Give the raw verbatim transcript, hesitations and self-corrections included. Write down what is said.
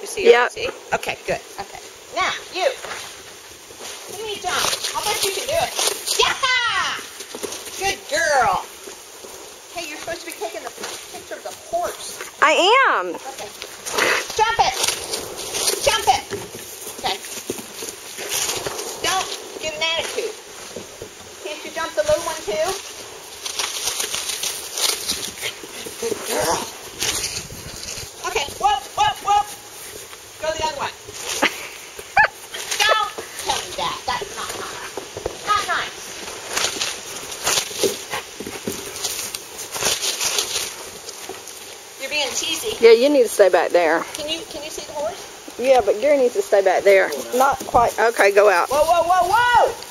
You see? Yep. See? Okay, good. Okay. Now, you. Give me a jump. I'll bet you can do it. Yeah! Good girl. Hey, you're supposed to be taking the picture of the horse. I am. Okay. Jump it. Jump it. Okay. Don't give an attitude. Can't you jump the little one too? Good girl. Okay. Whoa, whoa, whoa. Go the other way. Don't tell me that. That's not nice. Not nice. You're being cheesy. Yeah, you need to stay back there. Can you can you see the horse? Yeah, but Gary needs to stay back there. Not quite. Okay, go out. Whoa, whoa, whoa, whoa!